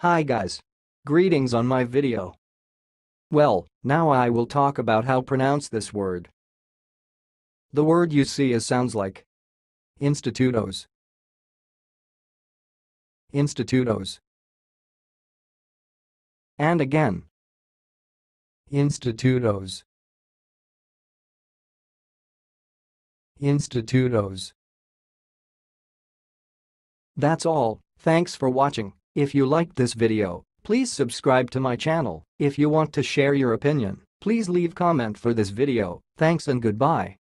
Hi guys. Greetings on my video. Well, now I will talk about how pronounce this word. The word you see sounds like Institutos. Institutos. And again. Institutos. Institutos. That's all. Thanks for watching. If you liked this video, please subscribe to my channel. If you want to share your opinion, please leave comment for this video. Thanks and goodbye.